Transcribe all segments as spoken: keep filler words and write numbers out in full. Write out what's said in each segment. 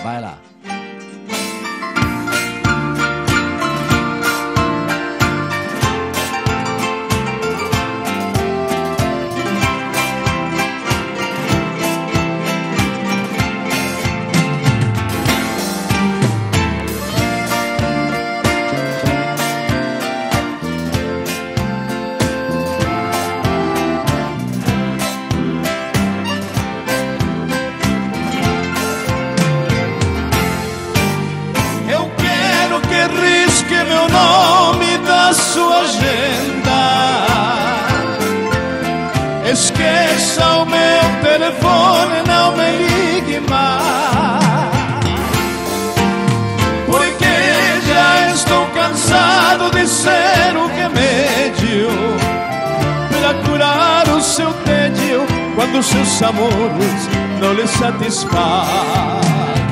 Vai lá. Meu nome da sua agenda, esqueça o meu telefone, não me ligue mais, porque já estou cansado de ser o remédio para curar o seu tédio quando seus amores não lhe satisfazem.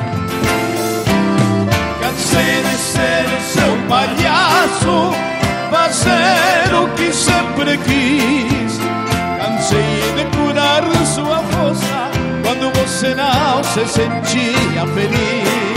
Cansei de ser o seu palhaço, fazer o que sempre quis. Cansei de curar sua força quando você não se sentia feliz.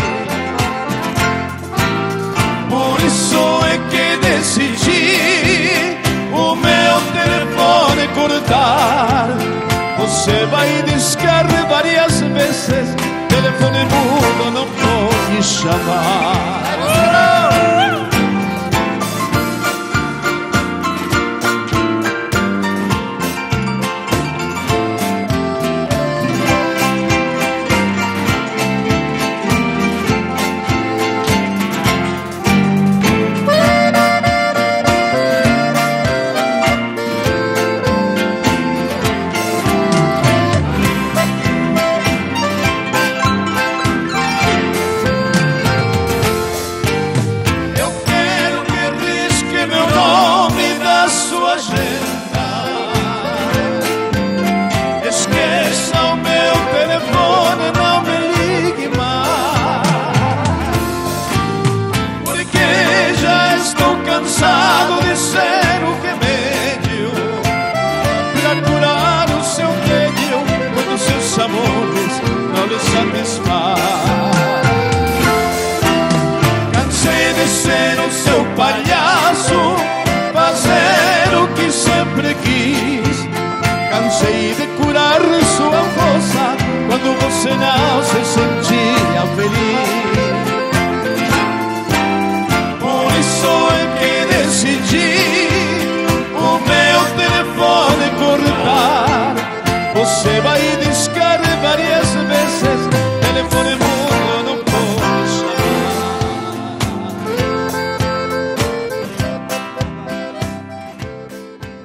Por isso é que decidi o meu telefone cortar. Você vai discar várias vezes, telefone mudo não pode chamar. Esqueça o meu telefone, não me ligue mais, porque já estou cansado de ser o remédio para curar o seu tédio quando seus amores não lhe satisfazem. Cansei de ser o seu palhaço, fazer o que sempre quis. Cansei de curar sua força quando você não se